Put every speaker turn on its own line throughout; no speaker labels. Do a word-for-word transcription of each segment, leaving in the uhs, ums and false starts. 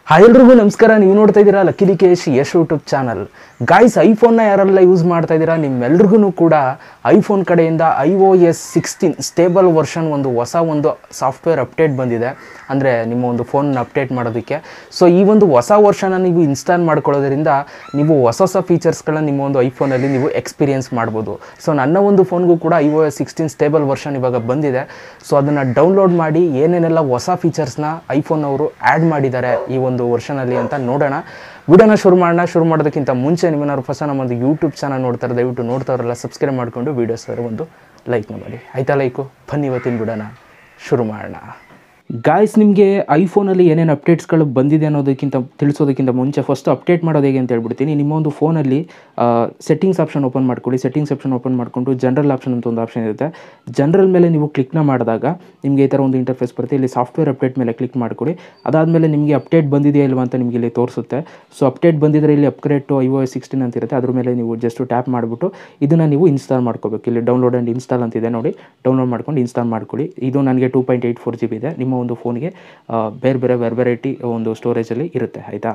Hi ಎಲ್ರಿಗೂ ನಮಸ್ಕಾರ. ನೀವು ನೋಡ್ತಾ ಇದ್ದೀರಾ Lakkesh Yash YouTube channel. Guys, ಐಫೋನ್ನ ಯಾರೆಲ್ಲ ಯೂಸ್ ಮಾಡ್ತಾ ಇದ್ದೀರಾ ನಿಮ್ಮೆಲ್ರಿಗೂ ಕೂಡ ಐಫೋನ್ ಕಡೆಯಿಂದ I O S sixteen stable version ಒಂದು ಹೊಸ ಒಂದು ಸಾಫ್ಟ್ವೇರ್ ಅಪ್ಡೇಟ್ ಬಂದಿದೆ. ಅಂದರೆ ನಿಮ್ಮ ಒಂದು ಫೋನ್ನ ಅಪ್ಡೇಟ್ ಮಾಡೋದಕ್ಕೆ. ಸೊ ಈ ಒಂದು ಹೊಸ ವರ್ಷನ ನೀವು ಇನ್ಸ್ಟಾಲ್ ಮಾಡ್ಕೊಳ್ಳೋದ್ರಿಂದ ನೀವು ಹೊಸ ಹೊಸ ಫೀಚರ್ಸ್ಗಳನ್ನ ನಿಮ್ಮ ಒಂದು ಐಫೋನಲ್ಲಿ ನೀವು ಎಕ್ಸ್ಪೀರಿಯೆನ್ಸ್ ಮಾಡ್ಬೋದು. ಸೊ ನನ್ನ ಒಂದು ಫೋನ್ಗೂ ಕೂಡ I O S sixteen stable version ಇವಾಗ ಬಂದಿದೆ. ಸೊ ಅದನ್ನು ಡೌನ್ಲೋಡ್ ಮಾಡಿ ಏನೇನೆಲ್ಲ ಹೊಸ ಫೀಚರ್ಸ್ನ ಐಫೋನ್ ಅವರು ಆ್ಯಡ್ ಮಾಡಿದ್ದಾರೆ ಈ ಒಂದು ವರ್ಷನಲ್ಲಿ ಅಂತ ನೋಡೋಣ. ವಿಡಿಯೋನ ಶುರು ಮಾಡೋಣ. ಶುರು ಮಾಡೋದಕ್ಕಿಂತ ಮುಂಚೆ ನಿಮ್ಮನ್ನಾರು ಹೊಸ ನಮ್ಮೊಂದು ಯೂಟ್ಯೂಬ್ ಚಾನಲ್ ನೋಡ್ತಾರೆ, ದಯವಿಟ್ಟು ನೋಡ್ತಾವ್ರಲ್ಲ ಸಬ್ಸ್ಕ್ರೈಬ್ ಮಾಡಿಕೊಂಡು ವೀಡಿಯೋಸ್ ಒಂದು ಲೈಕ್ನ ಮಾಡಿ. ಆಯ್ತಾ ಲೈಕು? ಬನ್ನಿ ಇವತ್ತಿನ ವಿಡಿಯೋನ ಶುರು ಮಾಡೋಣ. ಗಾಯ್ಸ್, ನಿಮಗೆ ಐಫೋನಲ್ಲಿ ಏನೇನು ಅಪ್ಡೇಟ್ಸ್ಗಳು ಬಂದಿದೆ ಅನ್ನೋದಕ್ಕಿಂತ ತಿಳಿಸೋದಕ್ಕಿಂತ ಮುಂಚೆ ಫಸ್ಟ್ ಅಪ್ಡೇಟ್ ಮಾಡೋದು ಹೇಗೆ ಅಂತ ಹೇಳ್ಬಿಡ್ತೀನಿ. ನಿಮ್ಮ ಒಂದು ಫೋನಲ್ಲಿ ಸೆಟ್ಟಿಂಗ್ಸ್ ಆಪ್ಷನ್ ಓಪನ್ ಮಾಡ್ಕೊಳ್ಳಿ. ಸೆಟ್ಟಿಂಗ್ಸ್ ಆಪ್ಷನ್ ಓಪನ್ ಮಾಡಿಕೊಂಡು ಜನರಲ್ ಆಪ್ಷನ್ ಅಂತ ಒಂದು ಆಪ್ಷನ್ ಇರುತ್ತೆ. ಜನರಲ್ ಮೇಲೆ ನೀವು ಕ್ಲಿಕ್ನ ಮಾಡಿದಾಗ ನಿಮಗೆ ಈ ಥರ ಒಂದು ಇಂಟರ್ಫೇಸ್ ಬರುತ್ತೆ. ಇಲ್ಲಿ ಸಾಫ್ಟ್ವೇರ್ ಅಪ್ಡೇಟ್ ಮೇಲೆ ಕ್ಲಿಕ್ ಮಾಡ್ಕೊಳ್ಳಿ. ಅದಾದಮೇಲೆ ನಿಮಗೆ ಅಪ್ಡೇಟ್ ಬಂದಿದೆಯಾ ಇಲ್ವಾ ಅಂತ ನಿಮಗೆ ಇಲ್ಲಿ ತೋರಿಸುತ್ತೆ. ಸೊ ಅಪ್ಡೇಟ್ ಬಂದಿದ್ದರೆ ಇಲ್ಲಿ upgrade to I O S sixteen ಅಂತ ಇರುತ್ತೆ. ಅದ್ರ ಮೇಲೆ ನೀವು ಜಸ್ಟ್ ಟ್ಯಾಪ್ ಮಾಡಿಬಿಟ್ಟು ಇದನ್ನು ನೀವು ಇನ್ಸ್ಟಾಲ್ ಮಾಡ್ಕೋಬೇಕು. ಇಲ್ಲಿ ಡೌನ್ಲೋಡ್ ಆ್ಯಂಡ್ ಇನ್ಸ್ಟಾಲ್ ಅಂತಿದೆ ನೋಡಿ, ಡೌನ್ಲೋಡ್ ಮಾಡ್ಕೊಂಡು ಇನ್ಸ್ಟಾಲ್ ಮಾಡ್ಕೊಳ್ಳಿ. ಇದು ನನಗೆ two point eight four G B ಇದೆ. ನಿಮ್ಮ ಒಂದು ಫೋನ್ಗೆ ಬೇರೆ ಬೇರೆ ಬೇರೆ ವೆರೈಟಿ ಒಂದು ಸ್ಟೋರೇಜಲ್ಲಿ ಇರುತ್ತೆ. ಆಯಿತಾ?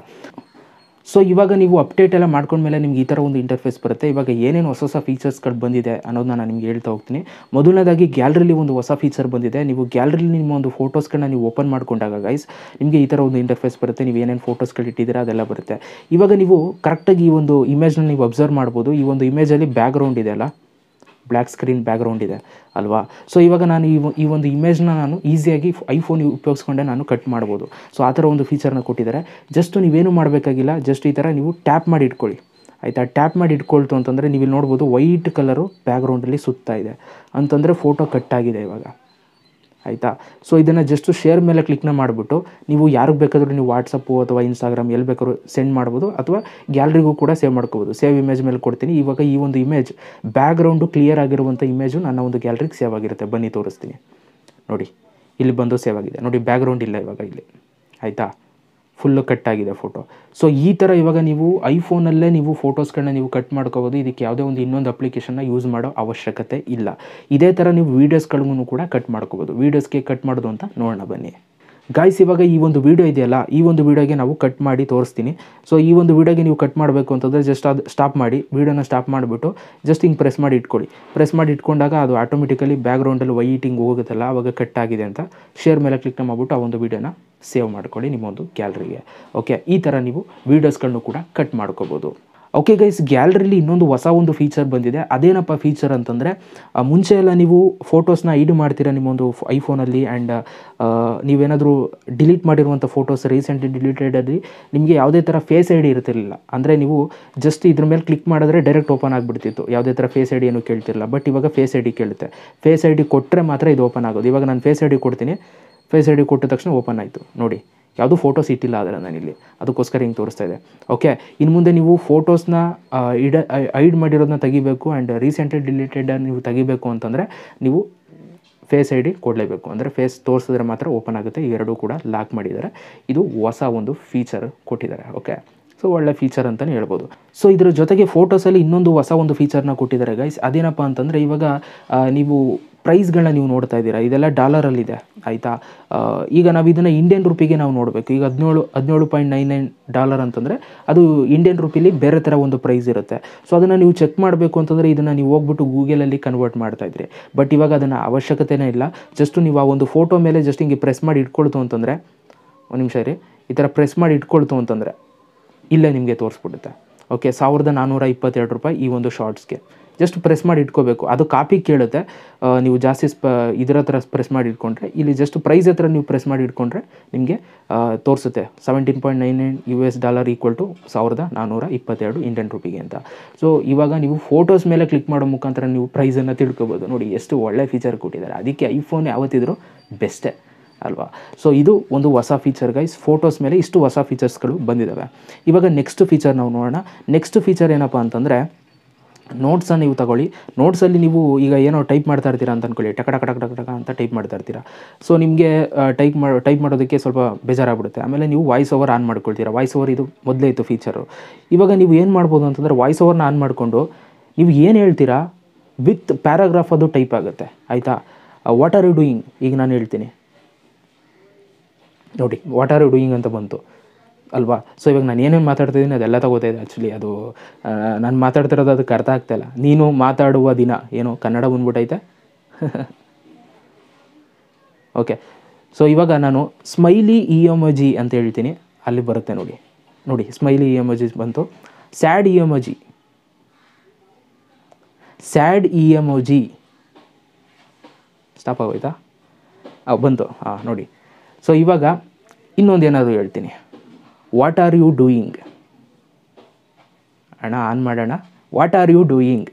ಸೊ ಇವಾಗ ನೀವು ಅಪ್ಡೇಟ್ ಎಲ್ಲ ಮಾಡ್ಕೊಂಡ್ಮೇಲೆ ನಿಮ್ಗೆ ಈ ಥರ ಒಂದು ಇಂಟರ್ಫೇಸ್ ಬರುತ್ತೆ. ಇವಾಗ ಏನೇನು ಹೊಸ ಹೊಸ ಫೀಚರ್ಸ್ಗಳು ಬಂದಿದೆ ಅನ್ನೋದನ್ನ ನಾನು ನಿಮ್ಗೆ ಹೇಳ್ತಾ ಹೋಗ್ತೀನಿ. ಮೊದಲನೇದಾಗಿ ಗ್ಯಾಲರಿಲಿ ಒಂದು ಹೊಸ ಫೀಚರ್ ಬಂದಿದೆ. ನೀವು ಗ್ಯಾಲರಿಲಿ ನಿಮ್ಮ ಒಂದು ಫೋಟೋಸ್ಗಳನ್ನ ನೀವು ಓಪನ್ ಮಾಡ್ಕೊಂಡಾಗ ಗೈಸ್ ನಿಮಗೆ ಈ ಥರ ಒಂದು ಇಂಟರ್ಫೇಸ್ ಬರುತ್ತೆ. ನೀವು ಏನೇನು ಫೋಟೋಸ್ಗಳು ಇಟ್ಟಿದ್ದೀರಾ ಅದೆಲ್ಲ ಬರುತ್ತೆ. ಇವಾಗ ನೀವು ಕರೆಕ್ಟಾಗಿ ಈ ಒಂದು ಇಮೇಜ್ನ ನೀವು ಅಬ್ಸರ್ವ್ ಮಾಡ್ಬೋದು. ಈ ಒಂದು ಇಮೇಜಲ್ಲಿ ಬ್ಯಾಕ್ಗ್ರೌಂಡ್ ಇದೆ ಅಲ್ಲ, ಬ್ಲ್ಯಾಕ್ ಸ್ಕ್ರೀನ್ ಬ್ಯಾಕ್ಗ್ರೌಂಡ್ ಇದೆ ಅಲ್ವಾ? ಸೊ ಇವಾಗ ನಾನು ಈ ಈ ಒಂದು ಇಮೇಜ್ನ ನಾನು ಈಸಿಯಾಗಿ ಐಫೋನ್ ಉಪಯೋಗಿಸ್ಕೊಂಡೆ ನಾನು ಕಟ್ ಮಾಡ್ಬೋದು. ಸೊ ಆ ಥರ ಒಂದು ಫೀಚರ್ನ ಕೊಟ್ಟಿದ್ದಾರೆ. ಜಸ್ಟ್ ನೀವೇನು ಮಾಡಬೇಕಾಗಿಲ್ಲ, ಜಸ್ಟ್ ಈ ಥರ ನೀವು ಟ್ಯಾಪ್ ಮಾಡಿ ಇಟ್ಕೊಳ್ಳಿ. ಆಯಿತಾ? ಟ್ಯಾಪ್ ಮಾಡಿ ಇಟ್ಕೊಳ್ತು ಅಂತಂದರೆ ನೀವು ಇಲ್ಲಿ ನೋಡ್ಬೋದು ವೈಟ್ ಕಲರು ಬ್ಯಾಕ್ಗ್ರೌಂಡಲ್ಲಿ ಸುತ್ತಾ ಇದೆ ಅಂತಂದರೆ ಫೋಟೋ ಕಟ್ಟಾಗಿದೆ ಇವಾಗ. ಆಯಿತಾ? ಸೊ ಇದನ್ನು ಜಸ್ಟು ಶೇರ್ ಮೇಲೆ ಕ್ಲಿಕ್ನ ಮಾಡಿಬಿಟ್ಟು ನೀವು ಯಾರಿಗೆ ಬೇಕಾದರೂ ನೀವು ವಾಟ್ಸಪ್ಪು ಅಥವಾ ಇನ್ಸ್ಟಾಗ್ರಾಮ್ ಎಲ್ಲಿ ಬೇಕಾದ್ರೂ ಸೆಂಡ್ ಮಾಡ್ಬೋದು ಅಥವಾ ಗ್ಯಾಲರಿಗೂ ಕೂಡ ಸೇವ್ ಮಾಡ್ಕೋಬೋದು. ಸೇವ್ ಇಮೇಜ್ ಮೇಲೆ ಕೊಡ್ತೀನಿ. ಇವಾಗ ಈ ಒಂದು ಇಮೇಜ್ ಬ್ಯಾಕ್ಗ್ರೌಂಡು ಕ್ಲಿಯರ್ ಆಗಿರುವಂಥ ಇಮೇಜು ನನ್ನ ಒಂದು ಗ್ಯಾಲರಿಗೆ ಸೇವ್ ಆಗಿರುತ್ತೆ. ಬನ್ನಿ ತೋರಿಸ್ತೀನಿ ನೋಡಿ. ಇಲ್ಲಿ ಬಂದು ಸೇವ್ ಆಗಿದೆ ನೋಡಿ, ಬ್ಯಾಕ್ಗ್ರೌಂಡ್ ಇಲ್ಲ ಇವಾಗ ಇಲ್ಲಿ. ಆಯಿತಾ? ಫುಲ್ಲು ಕಟ್ಟಾಗಿದೆ ಫೋಟೋ. ಸೊ ಈ ಥರ ಇವಾಗ ನೀವು ಐಫೋನಲ್ಲೇ ನೀವು ಫೋಟೋಸ್ಗಳನ್ನ ನೀವು ಕಟ್ ಮಾಡ್ಕೋಬೋದು. ಇದಕ್ಕೆ ಯಾವುದೇ ಒಂದು ಇನ್ನೊಂದು ಅಪ್ಲಿಕೇಶನ್ನ ಯೂಸ್ ಮಾಡೋ ಅವಶ್ಯಕತೆ ಇಲ್ಲ. ಇದೇ ಥರ ನೀವು ವೀಡಿಯೋಸ್ಗಳಿಗೂ ಕೂಡ ಕಟ್ ಮಾಡ್ಕೋಬೋದು. ವೀಡಿಯೋಸ್ಗೆ ಕಟ್ ಮಾಡೋದು ಅಂತ ನೋಡೋಣ ಬನ್ನಿ. ಗಾಯ್ಸ್, ಇವಾಗ ಈ ಒಂದು ವೀಡಿಯೋ ಇದೆಯಲ್ಲ, ಈ ಒಂದು ವೀಡಿಯೋಗೆ ನಾವು ಕಟ್ ಮಾಡಿ ತೋರಿಸ್ತೀನಿ. ಸೊ ಈ ಒಂದು ವೀಡಿಯೋಗೆ ನೀವು ಕಟ್ ಮಾಡಬೇಕು ಅಂತಂದರೆ ಜಸ್ಟ್ ಅದು ಸ್ಟಾಪ್ ಮಾಡಿ, ವೀಡಿಯೋನ ಸ್ಟಾಪ್ ಮಾಡಿಬಿಟ್ಟು ಜಸ್ಟ್ ಹಿಂಗೆ ಪ್ರೆಸ್ ಮಾಡಿ ಇಟ್ಕೊಳ್ಳಿ. ಪ್ರೆಸ್ ಮಾಡಿ ಇಟ್ಕೊಂಡಾಗ ಅದು ಆಟೋಮೆಟಿಕಲಿ ಬ್ಯಾಕ್ಗ್ರೌಂಡಲ್ಲಿ ವೈಟಿಂಗ್ ಹೋಗುತ್ತಲ್ಲ, ಆವಾಗ ಕಟ್ ಆಗಿದೆ ಅಂತ ಶೇರ್ ಮೇಲೆ ಕ್ಲಿಕ್ ಮಾಡಿಬಿಟ್ಟು ಆ ಒಂದು ವೀಡಿಯೋನ ಸೇವ್ ಮಾಡ್ಕೊಳ್ಳಿ ನಿಮ್ಮ ಒಂದು ಗ್ಯಾಲರಿಗೆ. ಓಕೆ, ಈ ಥರ ನೀವು ವೀಡಿಯೋಸ್ಗಳನ್ನು ಕೂಡ ಕಟ್ ಮಾಡ್ಕೋಬೋದು. ಓಕೆ ಗೈಸ್, ಗ್ಯಾಲರಿಲಿ ಇನ್ನೊಂದು ಹೊಸ ಒಂದು ಫೀಚರ್ ಬಂದಿದೆ. ಅದೇನಪ್ಪ ಫೀಚರ್ ಅಂತಂದರೆ, ಮುಂಚೆ ಎಲ್ಲ ನೀವು ಫೋಟೋಸ್ನ ಐಡ್ ಮಾಡ್ತೀರಾ ನಿಮ್ಮೊಂದು ಐಫೋನಲ್ಲಿ. ಆ್ಯಂಡ್ ನೀವೇನಾದರೂ ಡಿಲೀಟ್ ಮಾಡಿರುವಂಥ ಫೋಟೋಸ್ ರೀಸೆಂಟ್ಲಿ ಡಿಲೀಟೆಡಲ್ಲಿ ನಿಮಗೆ ಯಾವುದೇ ಥರ ಫೇಸ್ ಐ ಡಿ ಇರ್ತಿರಲಿಲ್ಲ. ಅಂದರೆ ನೀವು ಜಸ್ಟ್ ಇದ್ರ ಮೇಲೆ ಕ್ಲಿಕ್ ಮಾಡಿದ್ರೆ ಡೈರೆಕ್ಟ್ ಓಪನ್ ಆಗಿಬಿಡ್ತಿತ್ತು. ಯಾವುದೇ ಥರ ಫೇಸ್ ಐ ಡಿ ಏನೂ ಕೇಳ್ತಿರಲಿಲ್ಲ. ಬಟ್ ಇವಾಗ ಫೇಸ್ ಐ ಡಿ ಕೇಳುತ್ತೆ. ಫೇಸ್ ಐ ಡಿ ಕೊಟ್ಟರೆ ಮಾತ್ರ ಇದು ಓಪನ್ ಆಗೋದು. ಇವಾಗ ನಾನು ಫೇಸ್ ಐ ಡಿ ಕೊಡ್ತೀನಿ. ಫೇಸ್ ಐ ಡಿ ಕೊಟ್ಟ ತಕ್ಷಣ ಓಪನ್ ಆಯಿತು ನೋಡಿ. ಯಾವುದೂ ಫೋಟೋಸ್ ಇಟ್ಟಿಲ್ಲ ಆದರೆ ನಾನಿಲ್ಲಿ, ಅದಕ್ಕೋಸ್ಕರ ಹಿಂಗೆ ತೋರಿಸ್ತಾ ಇದೆ. ಓಕೆ, ಇನ್ನು ಮುಂದೆ ನೀವು ಫೋಟೋಸ್ನ ಇಡ ಐಡ್ ಮಾಡಿರೋದನ್ನ ತೆಗಿಬೇಕು ಆ್ಯಂಡ್ ರೀಸೆಂಟ್ಲಿ ಡಿಲೀಟೆಡ್ ನೀವು ತೆಗಿಬೇಕು ಅಂತಂದರೆ ನೀವು ಫೇಸ್ ಐ ಡಿ ಕೊಡಲೇಬೇಕು. ಅಂದರೆ ಫೇಸ್ ತೋರಿಸಿದ್ರೆ ಮಾತ್ರ ಓಪನ್ ಆಗುತ್ತೆ. ಇವೆರಡೂ ಕೂಡ ಲಾಕ್ ಮಾಡಿದ್ದಾರೆ. ಇದು ಹೊಸ ಒಂದು ಫೀಚರ್ ಕೊಟ್ಟಿದ್ದಾರೆ. ಓಕೆ, ಸೊ ಒಳ್ಳೆ ಫೀಚರ್ ಅಂತಲೇ ಹೇಳ್ಬೋದು. ಸೊ ಇದರ ಜೊತೆಗೆ ಫೋಟೋಸಲ್ಲಿ ಇನ್ನೊಂದು ಹೊಸ ಒಂದು ಫೀಚರ್ನ ಕೊಟ್ಟಿದ್ದಾರೆ ಗೈಸ್. ಅದೇನಪ್ಪ ಅಂತಂದರೆ, ಇವಾಗ ನೀವು ಪ್ರೈಸ್ಗಳನ್ನ ನೀವು ನೋಡ್ತಾ ಇದ್ದೀರಾ, ಇದೆಲ್ಲ ಡಾಲರಲ್ಲಿದೆ. ಆಯಿತಾ? ಈಗ ನಾವು ಇದನ್ನು ಇಂಡಿಯನ್ ರುಪಿಗೆ ನಾವು ನೋಡಬೇಕು. ಈಗ ಹದಿನೇಳು ಹದಿನೇಳು ಪಾಯಿಂಟ್ ನೈನ್ ನೈನ್ ಡಾಲರ್ ಅಂತಂದರೆ ಅದು ಇಂಡಿಯನ್ ರುಪಿಲಿ ಬೇರೆ ಥರ ಒಂದು ಪ್ರೈಸ್ ಇರುತ್ತೆ. ಸೊ ಅದನ್ನು ನೀವು ಚೆಕ್ ಮಾಡಬೇಕು ಅಂತಂದರೆ ಇದನ್ನು ನೀವು ಹೋಗ್ಬಿಟ್ಟು ಗೂಗಲಲ್ಲಿ ಕನ್ವರ್ಟ್ ಮಾಡ್ತಾಯಿದ್ರಿ. ಬಟ್ ಇವಾಗ ಅದನ್ನು ಅವಶ್ಯಕತೆಯೇ ಇಲ್ಲ. ಜಸ್ಟ್ ನೀವು ಆ ಒಂದು ಫೋಟೋ ಮೇಲೆ ಜಸ್ಟ್ ಹಿಂಗೆ ಪ್ರೆಸ್ ಮಾಡಿ ಇಟ್ಕೊಳ್ತು ಅಂತಂದರೆ, ಒಂದು ನಿಮಿಷ ರೀ, ಈ ಥರ ಪ್ರೆಸ್ ಮಾಡಿ ಇಟ್ಕೊಳ್ತು ಅಂತಂದರೆ ಇಲ್ಲೇ ನಿಮಗೆ ತೋರಿಸ್ಬಿಡುತ್ತೆ. ಓಕೆ, ಸಾವಿರದ ನಾನ್ನೂರ ಇಪ್ಪತ್ತೆರಡು ರೂಪಾಯಿ ಈ ಒಂದು ಶಾರ್ಟ್ಸ್ಗೆ. ಜಸ್ಟ್ ಪ್ರೆಸ್ ಮಾಡಿ ಇಟ್ಕೋಬೇಕು. ಅದು ಕಾಪಿ ಕೇಳುತ್ತೆ. ನೀವು ಜಾಸ್ತಿ ಸ್ಪ ಇದರ ಹತ್ರ ಪ್ರೆಸ್ ಮಾಡಿ ಇಟ್ಕೊಂಡ್ರೆ, ಇಲ್ಲಿ ಜಸ್ಟ್ ಪ್ರೈಸ್ ಹತ್ರ ನೀವು ಪ್ರೆಸ್ ಮಾಡಿ ಇಟ್ಕೊಂಡ್ರೆ ನಿಮಗೆ ತೋರಿಸುತ್ತೆ seventeen point nine nine U S dollar equal to ಸಾವಿರದ ನಾನ್ನೂರ ಇಪ್ಪತ್ತೆರಡು ಇಂಡಿಯನ್ ರುಪಿಗೆ ಅಂತ. ಸೊ ಇವಾಗ ನೀವು ಫೋಟೋಸ್ ಮೇಲೆ ಕ್ಲಿಕ್ ಮಾಡೋ ಮುಖಾಂತರ ನೀವು ಪ್ರೈಸನ್ನು ತಿಳ್ಕೊಬೋದು. ನೋಡಿ ಎಷ್ಟು ಒಳ್ಳೆ ಫೀಚರ್ ಕೊಟ್ಟಿದ್ದಾರೆ. ಅದಕ್ಕೆ ಐಫೋನ್ ಯಾವತ್ತಿದ್ರೂ ಬೆಸ್ಟೇ ಅಲ್ವಾ? ಸೊ ಇದು ಒಂದು ಹೊಸ ಫೀಚರ್ ಗೈಸ್. ಫೋಟೋಸ್ ಮೇಲೆ ಇಷ್ಟು ಹೊಸ ಫೀಚರ್ಸ್ಗಳು ಬಂದಿದ್ದಾವೆ. ಇವಾಗ ನೆಕ್ಸ್ಟ್ ಫೀಚರ್ ನಾವು ನೋಡೋಣ. ನೆಕ್ಸ್ಟ್ ಫೀಚರ್ ಏನಪ್ಪ ಅಂತಂದರೆ, ನೋಟ್ಸನ್ನು ನೀವು ತಗೊಳ್ಳಿ. ನೋಟ್ಸಲ್ಲಿ ನೀವು ಈಗ ಏನೋ ಟೈಪ್ ಮಾಡ್ತಾ ಇರ್ತೀರಾ ಅಂತ ಅಂದ್ಕೊಳ್ಳಿ, ಟಕ ಟಕ ಟಕ ಟಕ ಅಂತ ಟೈಪ್ ಮಾಡ್ತಾ ಇರ್ತೀರಾ. ಸೊ ನಿಮಗೆ ಟೈಪ್ ಮಾಡಿ ಟೈಪ್ ಮಾಡೋದಕ್ಕೆ ಸ್ವಲ್ಪ ಬೇಜಾರಾಗ್ಬಿಡುತ್ತೆ. ಆಮೇಲೆ ನೀವು ವಾಯ್ಸ್ ಓವರ್ ಆನ್ ಮಾಡ್ಕೊಳ್ತೀರಾ. ವಾಯ್ಸ್ ಓವರ್ ಇದು ಮೊದಲೇ ಇತ್ತು ಫೀಚರು. ಇವಾಗ ನೀವು ಏನು ಮಾಡ್ಬೋದು ಅಂತಂದರೆ, ವಾಯ್ಸ್ ಓವರ್ನ ಆನ್ ಮಾಡಿಕೊಂಡು ನೀವು ಏನು ಹೇಳ್ತೀರಾ ವಿತ್ ಪ್ಯಾರಾಗ್ರಾಫ್ ಅದು ಟೈಪ್ ಆಗುತ್ತೆ. ಆಯಿತಾ? ವಾಟ್ ಆರ್ ಯು ಡೂಯಿಂಗ್ ಈಗ ನಾನು ಹೇಳ್ತೀನಿ ನೋಡಿ, ವಾಟ್ ಆರ್ ಯು ಡೂಯಿಂಗ್ ಅಂತ ಬಂತು. ಅಲ್ವಾ? ಸೊ ಇವಾಗ ನಾನು ಏನೇನು ಮಾತಾಡ್ತಿದ್ದೀನಿ ಅದೆಲ್ಲ ತಗೋತಾ ಇದೆ ಆ್ಯಕ್ಚುಲಿ. ಅದು ನಾನು ಮಾತಾಡ್ತಿರೋದು ಅದಕ್ಕೆ ಅರ್ಥ ಆಗ್ತಾಯಿಲ್ಲ. ನೀನು ಮಾತಾಡುವ ದಿನ ಏನೋ ಕನ್ನಡ ಬಂದ್ಬಿಟ್ಟೈತೆ. ಓಕೆ, ಸೊ ಇವಾಗ ನಾನು ಸ್ಮೈಲಿ ಇ ಎಮೋಜಿ ಅಂತ ಹೇಳ್ತೀನಿ, ಅಲ್ಲಿ ಬರುತ್ತೆ ನೋಡಿ. ನೋಡಿ ಸ್ಮೈಲಿ ಇ ಎಮೋಜಿ ಬಂತು. ಸ್ಯಾಡ್ ಇ ಎಮೋಜಿ, ಸ್ಯಾಡ್ ಇ ಎಮೋಜಿ ಸ್ಟಾಪ್ ಆಗೋಯ್ತಾ? ಹಾಂ ಬಂತು. ಹಾಂ ನೋಡಿ. ಸೊ ಇವಾಗ ಇನ್ನೊಂದು ಏನಾದರೂ ಹೇಳ್ತೀನಿ. ವಾಟ್ ಆರ್ ಯು ಡೂಯಿಂಗ್ ಅಣ್ಣ, ಆನ್ ಮಾಡೋಣ. What are you doing?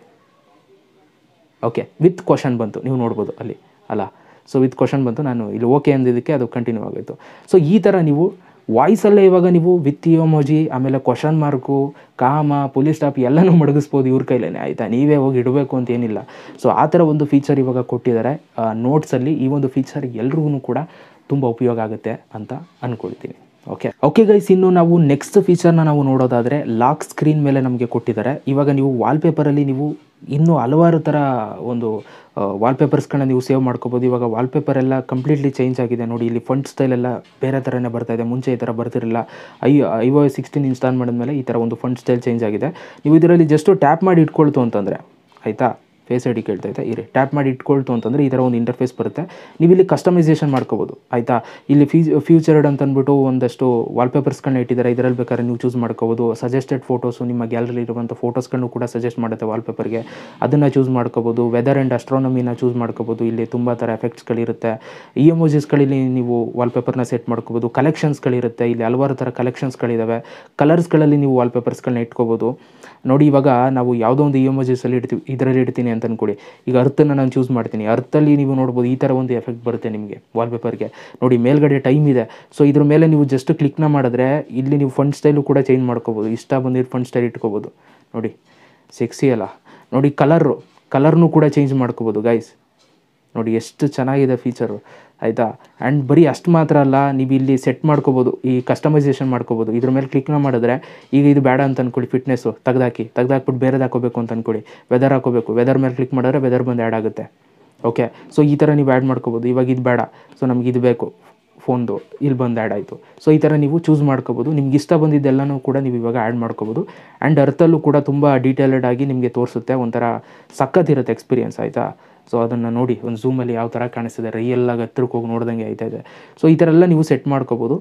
Okay, with question ಬಂತು, ನೀವು ನೋಡ್ಬೋದು ಅಲ್ಲಿ ಅಲ್ಲ. ಸೊ ವಿತ್ ಕ್ವಶನ್ ಬಂತು, ನಾನು ಇಲ್ಲಿ ಓಕೆ ಅಂದಿದ್ದಕ್ಕೆ ಅದು ಕಂಟಿನ್ಯೂ ಆಗೋಯಿತು. ಸೊ ಈ ಥರ ನೀವು ವಾಯ್ಸಲ್ಲೇ ಇವಾಗ ನೀವು ವಿತ್ ಇಮೋಜಿ, ಆಮೇಲೆ question mark, comma, full stop ಎಲ್ಲನೂ ಮಡಗಿಸ್ಬೋದು ಇವ್ರ ಕೈಲೇ, ಆಯಿತಾ? ನೀವೇ ಹೋಗಿ ಇಡಬೇಕು ಅಂತ ಏನಿಲ್ಲ. ಸೊ ಆ ಥರ ಒಂದು ಫೀಚರ್ ಇವಾಗ ಕೊಟ್ಟಿದ್ದಾರೆ ನೋಟ್ಸಲ್ಲಿ. ಈ ಒಂದು ಫೀಚರ್ ಎಲ್ರಿಗೂ ಕೂಡ ತುಂಬ ಉಪಯೋಗ ಆಗುತ್ತೆ ಅಂತ ಅಂದ್ಕೊಳ್ತೀನಿ. ಓಕೆ ಓಕೆ ಗೈಸ್, ಇನ್ನು ನಾವು ನೆಕ್ಸ್ಟ್ ಫೀಚರ್ನ ನಾವು ನೋಡೋದಾದರೆ ಲಾಕ್ ಸ್ಕ್ರೀನ್ ಮೇಲೆ ನಮಗೆ ಕೊಟ್ಟಿದ್ದಾರೆ. ಇವಾಗ ನೀವು ವಾಲ್ಪೇಪರಲ್ಲಿ ನೀವು ಇನ್ನೂ ಹಲವಾರು ಥರ ಒಂದು ವಾಲ್ಪೇಪರ್ಸ್ಗಳನ್ನ ನೀವು ಸೇವ್ ಮಾಡ್ಕೋಬೋದು. ಇವಾಗ ವಾಲ್ಪೇಪರ್ ಎಲ್ಲ ಕಂಪ್ಲೀಟ್ಲಿ ಚೇಂಜ್ ಆಗಿದೆ ನೋಡಿ. ಇಲ್ಲಿ ಫಂಟ್ ಸ್ಟೈಲ್ ಎಲ್ಲ ಬೇರೆ ಥರನೇ ಬರ್ತಾ ಇದೆ, ಮುಂಚೆ ಈ ಥರ ಬರ್ತಿರಲಿಲ್ಲ. I I O S sixteen install ಮಾಡಿದ್ಮೇಲೆ ಈ ಥರ ಒಂದು ಫಂಟ್ ಸ್ಟೈಲ್ ಚೇಂಜ್ ಆಗಿದೆ. ನೀವು ಇದರಲ್ಲಿ ಜಸ್ಟು ಟ್ಯಾಪ್ ಮಾಡಿ ಇಟ್ಕೊಳ್ತು ಅಂತಂದರೆ, ಆಯಿತಾ? ಫೇಸ್ ಐ ಡಿ ಕೇಳ್ತೈತೆ ಇರಿ, ಟ್ಯಾಪ್ ಮಾಡಿ ಇಟ್ಕೊಳ್ತು ಅಂತಂದರೆ ಈ ಥರ ಒಂದು ಇಂಟರ್ಫೇಸ್ ಬರುತ್ತೆ. ನೀವು ಇಲ್ಲಿ ಕಸ್ಟಮೈಸೇಷನ್ ಮಾಡ್ಕೋಬೋದು, ಆಯಿತಾ? ಇಲ್ಲಿ ಫೀ ಫ್ಯೂಚರ್ಡ್ ಅಂತ ಅಂದ್ಬಿಟ್ಟು ಒಂದಷ್ಟು ವಾಲ್ಪೇಪರ್ಸ್ಗಳನ್ನ ಇಟ್ಟಿದ್ದಾರೆ. ಇದರಲ್ಲಿ ಬೇಕಾದ್ರೆ ನೀವು ಚೂಸ್ ಮಾಡ್ಕೋಬೋದು. ಸಜೆಸ್ಟೆಡ್ ಫೋಟೋಸು, ನಿಮ್ಮ ಗ್ಯಾಲರಿ ಇರುವಂಥ ಫೋಟೋಸ್ಗಳನ್ನು ಕೂಡ ಸಜೆಸ್ಟ್ ಮಾಡುತ್ತೆ ವಾಲ್ಪೇಪರ್ಗೆ, ಅದನ್ನು ಚೂಸ್ ಮಾಡ್ಕೋಬೋದು. ವೆದರ್ ಆ್ಯಂಡ್ ಅಸ್ಟ್ರಾನಮಿನ ಚೂಸ್ ಮಾಡ್ಕೋಬೋದು. ಇಲ್ಲಿ ತುಂಬ ಥರ ಎಫೆಕ್ಟ್ಸ್ಗಳಿರುತ್ತೆ. ಈ ಎಮೋಜಿಸ್ಗಳಲ್ಲಿ ನೀವು ವಾಲ್ಪೇಪರ್ನ ಸೆಟ್ ಮಾಡ್ಕೋಬೋದು. ಕಲೆಕ್ಷನ್ಸ್ಗಳಿರುತ್ತೆ, ಇಲ್ಲಿ ಹಲವಾರು ಥರ ಕಲೆಕ್ಷನ್ಸ್ಗಳಿದ್ದಾವೆ. ಕಲರ್ಸ್ಗಳಲ್ಲಿ ನೀವು ವಾಲ್ಪೇಪರ್ಸ್ಗಳನ್ನ ಇಟ್ಕೋಬೋದು. ನೋಡಿ ಇವಾಗ ನಾವು ಯಾವುದೋ ಒಂದು ಈ ಎಮೋಜಿಸಲ್ಲಿ ಇಡ್ತೀವಿ, ಇದರಲ್ಲಿ ಇಡ್ತೀನಿ ಅಂತ ಅಂದ್ಕೊಳ್ಳಿ. ಈಗ ಅರ್ಥನ್ನು ನಾನು ಚೂಸ್ ಮಾಡ್ತೀನಿ, ಅರ್ಥಲ್ಲಿ ನೀವು ನೋಡ್ಬೋದು ಈ ಥರ ಒಂದು ಎಫೆಕ್ಟ್ ಬರುತ್ತೆ ನಿಮಗೆ ವಾಲ್ಪೇಪರ್ಗೆ. ನೋಡಿ ಮೇಲ್ಗಡೆ ಟೈಮ್ ಇದೆ. ಸೊ ಇದ್ರ ಮೇಲೆ ನೀವು ಜಸ್ಟ್ ಕ್ಲಿಕ್ನ ಮಾಡಿದ್ರೆ ಇಲ್ಲಿ ನೀವು ಫಂಟ್ ಸ್ಟೈಲು ಕೂಡ ಚೇಂಜ್ ಮಾಡ್ಕೋಬೋದು. ಇಷ್ಟ ಬಂದಿದ್ದು ಫಂಟ್ ಸ್ಟೈಲ್ ಇಟ್ಕೋಬೋದು. ನೋಡಿ ಸೆಕ್ಸಿ ಅಲ್ಲ? ನೋಡಿ ಕಲರು ಕಲರ್ನೂ ಕೂಡ ಚೇಂಜ್ ಮಾಡ್ಕೋಬೋದು ಗೈಸ್. ನೋಡಿ ಎಷ್ಟು ಚೆನ್ನಾಗಿದೆ ಫೀಚರು, ಆಯಿತಾ? ಆ್ಯಂಡ್ ಬರೀ ಅಷ್ಟು ಮಾತ್ರ ಅಲ್ಲ, ನೀವು ಇಲ್ಲಿ ಸೆಟ್ ಮಾಡ್ಕೋಬೋದು, ಈ ಕಸ್ಟಮೈಸೇಷನ್ ಮಾಡ್ಕೋಬೋದು. ಇದ್ರ ಮೇಲೆ ಕ್ಲಿಕ್ನ ಮಾಡಿದ್ರೆ ಈಗ ಇದು ಬೇಡ ಅಂತ ಅಂದ್ಕೊಳ್ಳಿ, ಫಿಟ್ನೆಸ್ಸು ತೆಗ್ದಾಕಿ ತೆಗ್ದಾಕ್ಬಿಟ್ಟು ಬೇರೆದು ಹಾಕೋಬೇಕು ಅಂತ ಅಂದ್ಕೊಳ್ಳಿ. ವೆದರ್ ಹಾಕೋಬೇಕು, ವೆದರ್ ಮೇಲೆ ಕ್ಲಿಕ್ ಮಾಡಿದ್ರೆ ವೆದರ್ ಬಂದು ಆ್ಯಡ್ ಆಗುತ್ತೆ. ಓಕೆ, ಸೊ ಈ ಥರ ನೀವು ಆ್ಯಡ್ ಮಾಡ್ಕೋಬೋದು. ಇವಾಗ ಇದು ಬೇಡ, ಸೊ ನಮ್ಗೆ ಇದು ಬೇಕು ಫೋನ್ದು, ಇಲ್ಲಿ ಬಂದು ಆ್ಯಡ್ ಆಯಿತು. ಸೊ ಈ ಥರ ನೀವು ಚೂಸ್ ಮಾಡ್ಕೋಬೋದು. ನಿಮ್ಗೆ ಇಷ್ಟ ಬಂದಿದ್ದೆಲ್ಲನೂ ಕೂಡ ನೀವು ಇವಾಗ ಆ್ಯಡ್ ಮಾಡ್ಕೋಬೋದು. ಆ್ಯಂಡ್ ಅರ್ಥಲ್ಲೂ ಕೂಡ ತುಂಬ ಡೀಟೇಲ್ಡ್ ಆಗಿ ನಿಮಗೆ ತೋರಿಸುತ್ತೆ. ಒಂಥರ ಸಖತ್ತಿರುತ್ತೆ ಎಕ್ಸ್ಪೀರಿಯನ್ಸ್, ಆಯಿತಾ? ಸೊ ಅದನ್ನು ನೋಡಿ ಒಂದು ಝೂಮಲ್ಲಿ ಯಾವ ಥರ ಕಾಣಿಸ್ತಿದೆ, ರಿಯಲ್ಲಾಗಿ ಹತ್ರಕ್ಕೆ ಹೋಗಿ ನೋಡ್ದಂಗೆ ಆಯ್ತಾ ಇದೆ. ಸೊ ಈ ಥರ ಎಲ್ಲ ನೀವು ಸೆಟ್ ಮಾಡ್ಕೋಬೋದು.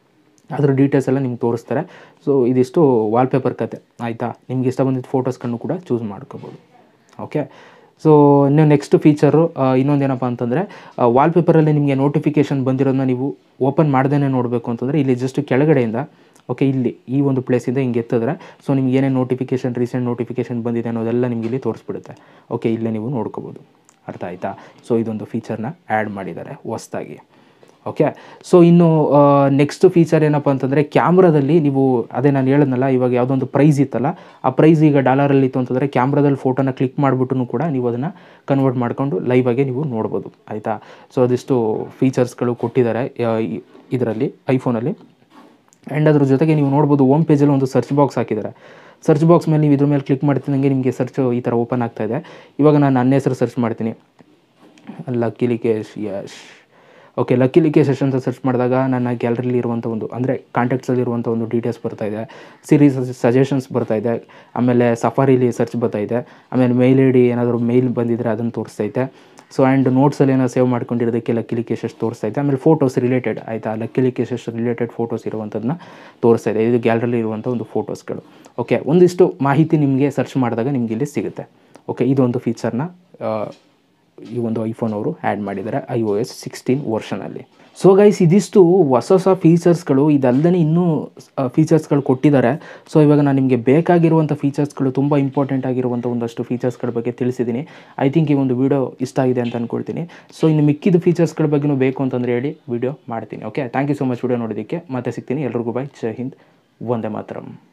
ಅದರ ಡೀಟೇಲ್ಸ್ ಎಲ್ಲ ನಿಮ್ಗೆ ತೋರಿಸ್ತಾರೆ. ಸೊ ಇದಿಷ್ಟು ವಾಲ್ಪೇಪರ್ ಕತೆ, ಆಯಿತಾ? ನಿಮ್ಗೆ ಇಷ್ಟ ಬಂದಿದ್ದ ಫೋಟೋಸ್ಗಳನ್ನು ಕೂಡ ಚೂಸ್ ಮಾಡ್ಕೋಬೋದು. ಓಕೆ, ಸೊ ಇನ್ನು ನೆಕ್ಸ್ಟ್ ಫೀಚರು ಇನ್ನೊಂದೇನಪ್ಪ ಅಂತಂದರೆ, ವಾಲ್ಪೇಪರಲ್ಲಿ ನಿಮಗೆ ನೋಟಿಫಿಕೇಷನ್ ಬಂದಿರೋದನ್ನ ನೀವು ಓಪನ್ ಮಾಡ್ದೇ ನೋಡಬೇಕು ಅಂತಂದರೆ ಇಲ್ಲಿ ಜಸ್ಟ್ ಕೆಳಗಡೆಯಿಂದ, ಓಕೆ, ಇಲ್ಲಿ ಈ ಒಂದು ಪ್ಲೇಸಿಂದ ಹಿಂಗೆ ಎತ್ತಿದ್ರೆ ಸೊ ನಿಮ್ಗೆ ಏನೇನು ನೋಟಿಫಿಕೇಷನ್, ರೀಸೆಂಟ್ ನೋಟಿಫಿಕೇಷನ್ ಬಂದಿದೆ ಅನ್ನೋದೆಲ್ಲ ನಿಮ್ಗೆ ಇಲ್ಲಿ ತೋರಿಸ್ಬಿಡುತ್ತೆ. ಓಕೆ, ಇಲ್ಲೇ ನೀವು ನೋಡ್ಕೋಬೋದು. ಅರ್ಥ ಆಯಿತಾ? ಸೊ ಇದೊಂದು ಫೀಚರ್ನ ಆ್ಯಡ್ ಮಾಡಿದ್ದಾರೆ ಹೊಸ್ದಾಗಿ. ಓಕೆ, ಸೊ ಇನ್ನು ನೆಕ್ಸ್ಟ್ ಫೀಚರ್ ಏನಪ್ಪ ಅಂತಂದರೆ, ಕ್ಯಾಮ್ರಾದಲ್ಲಿ ನೀವು ಅದೇ ನಾನು ಹೇಳಿದ್ನಲ್ಲ, ಇವಾಗ ಯಾವುದೊಂದು ಪ್ರೈಸ್ ಇತ್ತಲ್ಲ, ಆ ಪ್ರೈಸ್ ಈಗ ಡಾಲರಲ್ಲಿ ಇತ್ತು ಅಂತಂದರೆ ಕ್ಯಾಮ್ರಾದಲ್ಲಿ ಫೋಟೋನ ಕ್ಲಿಕ್ ಮಾಡಿಬಿಟ್ಟು ಕೂಡ ನೀವು ಅದನ್ನು ಕನ್ವರ್ಟ್ ಮಾಡ್ಕೊಂಡು ಲೈವ್ ಆಗಿ ನೀವು ನೋಡ್ಬೋದು, ಆಯಿತಾ? ಸೊ ಅದಿಷ್ಟು ಫೀಚರ್ಸ್ಗಳು ಕೊಟ್ಟಿದ್ದಾರೆ ಇದರಲ್ಲಿ, ಐಫೋನಲ್ಲಿ. ಆ್ಯಂಡ್ ಅದ್ರ ಜೊತೆಗೆ ನೀವು ನೋಡ್ಬೋದು ಹೋಮ್ ಪೇಜಲ್ಲಿ ಒಂದು ಸರ್ಚ್ ಬಾಕ್ಸ್ ಹಾಕಿದ್ದಾರೆ. ಸರ್ಚ್ ಬಾಕ್ಸ್ ಮೇಲೆ ನೀವು ಇದ್ರ ಮೇಲೆ ಕ್ಲಿಕ್ ಮಾಡ್ತಿದ್ದಂಗೆ ನಿಮಗೆ ಸರ್ಚ್ ಈ ಥರ ಓಪನ್ ಆಗ್ತಾಯಿದೆ. ಇವಾಗ ನಾನು ನನ್ನ ಹೆಸರು ಸರ್ಚ್ ಮಾಡ್ತೀನಿ, ಲಕ್ಕಿ ಲಿಕೇಶ್ ಯಶ್. ಓಕೆ, ಲಕ್ಕಿ ಲಿಕೇಶ್ ಯಶ್ ಅಂತ ಸರ್ಚ್ ಮಾಡಿದಾಗ ನನ್ನ ಗ್ಯಾಲರಿಲಿ ಇರುವಂಥ ಒಂದು, ಅಂದರೆ ಕಾಂಟ್ಯಾಕ್ಟ್ಸಲ್ಲಿರುವಂಥ ಒಂದು ಡೀಟೇಲ್ಸ್ ಬರ್ತಾಯಿದೆ, ಸೀರೀಸ್ ಸಜೆಷನ್ಸ್ ಬರ್ತಾಯಿದೆ, ಆಮೇಲೆ ಸಫಾರಿಲಿ ಸರ್ಚ್ ಬರ್ತಾಯಿದೆ, ಆಮೇಲೆ ಮೇಲ್ ಐ ಡಿ ಏನಾದರೂ ಮೇಲ್ ಬಂದಿದ್ದರೆ ಅದನ್ನು ತೋರಿಸ್ತೈತೆ. ಸೊ ಆ್ಯಂಡ್ ನೋಟ್ಸಲ್ಲಿ ಏನೋ ಸೇವ್ ಮಾಡ್ಕೊಂಡಿರೋದಕ್ಕೆ ಲಕ್ಕಿ ಲಿಕೇಶ್ ಯಶ್ ತೋರಿಸ್ತೈತೆ. ಆಮೇಲೆ ಫೋಟೋಸ್ ರಿಲೇಟೆಡ್, ಆಯಿತಾ? ಲಕ್ಕಿ ಲಿಕೇಶ್ ಯಶ್ ರಿಲೇಟೆಡ್ ಫೋಟೋಸ್ ಇರುವಂಥದ್ದನ್ನ ತೋರಿಸ್ತಾ ಇದೆ. ಇದು ಗ್ಯಾಲರಿಲಿ ಇರುವಂಥ ಒಂದು ಫೋಟೋಸ್ಗಳು. ಓಕೆ, ಒಂದಿಷ್ಟು ಮಾಹಿತಿ ನಿಮಗೆ ಸರ್ಚ್ ಮಾಡಿದಾಗ ನಿಮಗೆ ಇಲ್ಲಿ ಸಿಗುತ್ತೆ. ಓಕೆ, ಇದೊಂದು ಫೀಚರ್ನ ಈ ಒಂದು ಐಫೋನ್ ಅವರು ಆ್ಯಡ್ ಮಾಡಿದ್ದಾರೆ ಐ ಓ ಎಸ್ ಸಿಕ್ಸ್ಟೀನ್ ವರ್ಷನಲ್ಲಿ. ಸೊ ಗೈಸ್, ಇದಿಷ್ಟು ಹೊಸ ಹೊಸ ಫೀಚರ್ಸ್ಗಳು, ಇದಲ್ಲದೆ ಇನ್ನೂ ಫೀಚರ್ಸ್ಗಳು ಕೊಟ್ಟಿದ್ದಾರೆ. ಸೊ ಇವಾಗ ನಾನು ನಿಮಗೆ ಬೇಕಾಗಿರುವಂಥ ಫೀಚರ್ಸ್ಗಳು, ತುಂಬ ಇಂಪಾರ್ಟೆಂಟ್ ಆಗಿರುವಂಥ ಒಂದಷ್ಟು ಫೀಚರ್ಸ್ಗಳ ಬಗ್ಗೆ ತಿಳಿಸಿದ್ದೀನಿ. ಐ ಥಿಂಕ್ ಈ ಒಂದು ವಿಡಿಯೋ ಇಷ್ಟ ಆಗಿದೆ ಅಂತ ಅಂದ್ಕೊಳ್ತೀನಿ. ಸೊ ಇನ್ನು ಮಿಕ್ಕಿದ ಫೀಚರ್ಸ್ಗಳ ಬಗ್ಗೆಯೂ ಬೇಕು ಅಂತಂದರೆ ಹೇಳಿ ವಿಡಿಯೋ ಮಾಡ್ತೀನಿ. Okay, thank you so much video ನೋಡೋದಕ್ಕೆ. ಮತ್ತೆ ಸಿಗ್ತೀನಿ. ಎಲ್ರಿಗೂ ಬಾಯ್, ಜೈ ಹಿಂದ್, ವಂದೇ ಮಾತರಂ.